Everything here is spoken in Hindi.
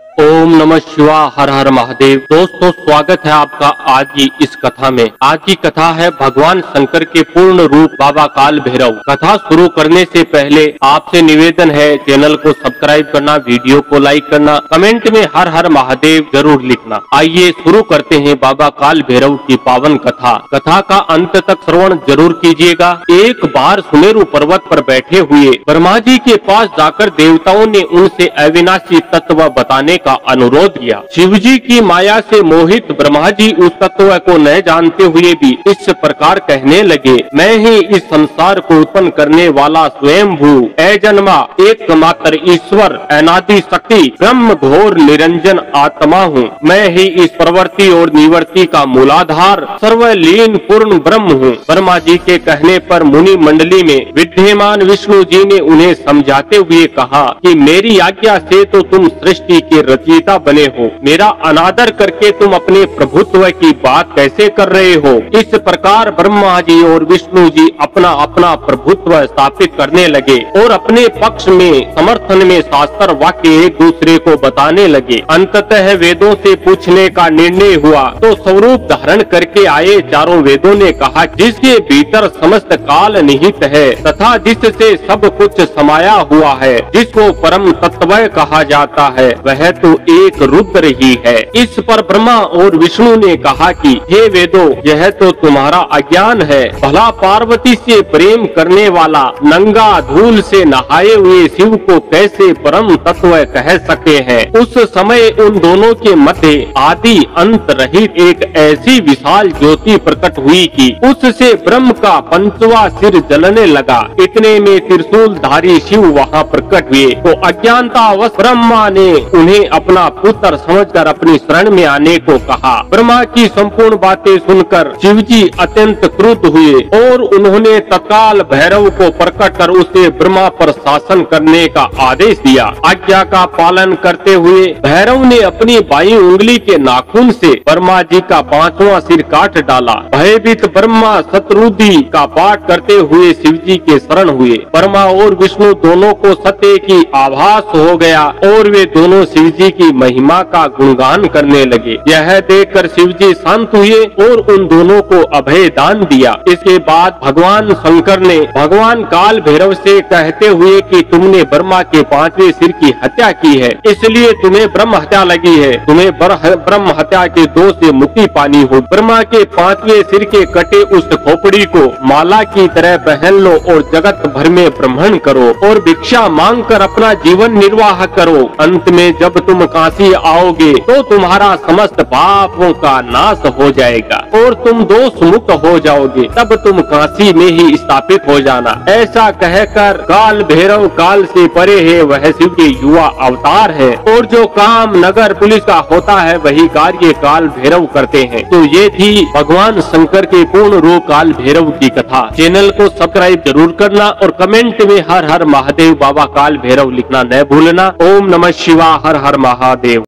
ओम नमः शिवाय। हर हर महादेव। दोस्तों, स्वागत है आपका आज की इस कथा में। आज की कथा है भगवान शंकर के पूर्ण रूप बाबा काल भैरव। कथा शुरू करने से पहले आपसे निवेदन है, चैनल को सब्सक्राइब करना, वीडियो को लाइक करना, कमेंट में हर हर महादेव जरूर लिखना। आइए शुरू करते हैं बाबा काल भैरव की पावन कथा। कथा का अंत तक श्रवण जरूर कीजिएगा। एक बार सुमेरु पर्वत पर बैठे हुए ब्रह्मा जी के पास जाकर देवताओं ने उनसे अविनाशी तत्व बताने का अनुरोध किया। शिव जी की माया से मोहित ब्रह्मा जी उस तत्व को न जानते हुए भी इस प्रकार कहने लगे, मैं ही इस संसार को उत्पन्न करने वाला स्वयंभू अजन्मा एकमात्र ईश्वर अनादि शक्ति ब्रह्म घोर निरंजन आत्मा हूँ। मैं ही इस प्रवृत्ति और निवृत्ति का मूलाधार सर्वलीन पूर्ण ब्रह्म हूँ। ब्रह्मा जी के कहने पर मुनि मंडली में विद्यमान विष्णु जी ने उन्हें समझाते हुए कहा कि मेरी आज्ञा से तो तुम सृष्टि के रचयिता बने हो, मेरा अनादर करके तुम अपने प्रभुत्व की बात कैसे कर रहे हो। इस प्रकार ब्रह्मा जी और विष्णु जी अपना अपना प्रभुत्व स्थापित करने लगे और अपने पक्ष में समर्थन में शास्त्र वाक्य एक दूसरे को बताने लगे। अंततः वेदों से पूछने का निर्णय हुआ तो स्वरूप धारण करके आए चारों वेदों ने कहा, जिसके भीतर समस्त काल निहित है तथा जिससे सब कुछ समाया हुआ है, जिसको परम तत्व कहा जाता है, वह तो एक रुद्र ही है। इस पर ब्रह्मा और विष्णु ने कहा कि हे वेदों, यह तो तुम्हारा अज्ञान है। भला पार्वती से प्रेम करने वाला नंगा धूल से नहाए हुए शिव को कैसे परम तत्व कह सकते हैं। उस समय उन दोनों के मध्य आदि अंत रहित एक ऐसी विशाल ज्योति प्रकट हुई कि उससे ब्रह्म का पंचवा सिर जलने लगा। इतने में त्रिशूलधारी शिव वहाँ प्रकट हुए तो अज्ञानतावश ब्रह्मा ने उन्हें अपना पुत्र समझकर अपनी शरण में आने को कहा। ब्रह्मा की संपूर्ण बातें सुनकर शिव जी अत्यंत क्रुद्ध हुए और उन्होंने तत्काल भैरव को प्रकट कर उसे ब्रह्मा पर शासन करने का आदेश दिया। आज्ञा का पालन करते हुए भैरव ने अपनी बाईं उंगली के नाखून से ब्रह्मा जी का 5वां सिर काट डाला। भयभीत ब्रह्मा शत्रुधि का पाठ करते हुए शिव जी के शरण हुए। ब्रह्मा और विष्णु दोनों को सत्य की आभास हो गया और वे दोनों शिव जी की महिमा का गुणगान करने लगे। यह देखकर शिव जी शांत हुए और उन दोनों को अभय दान दिया। इसके बाद भगवान शंकर ने भगवान काल भैरव से कहते हुए कि तुमने ब्रह्मा के 5वें सिर की हत्या की है, इसलिए तुम्हें ब्रह्म हत्या लगी है। तुम्हें ब्रह्म हत्या के दोष से मुक्ति पानी हो। ब्रह्मा के 5वें सिर के कटे उस खोपड़ी को माला की तरह पहन लो और जगत भर में भ्रमण करो और भिक्षा मांग कर अपना जीवन निर्वाह करो। अंत में जब तुम काशी आओगे तो तुम्हारा समस्त पापों का नाश हो जाएगा और तुम दोष मुक्त हो जाओगे। तब तुम काशी में ही स्थापित हो जाना। ऐसा कहकर काल भैरव काल से परे है, वह शिव के युवा अवतार है और जो काम नगर पुलिस का होता है वही कार्य काल भैरव करते हैं। तो ये थी भगवान शंकर के पूर्ण रूप काल भैरव की कथा। चैनल को सब्सक्राइब जरूर करना और कमेंट में हर हर महादेव बाबा काल भैरव लिखना न भूलना। ओम नमः शिवाय। हर हर महादेव।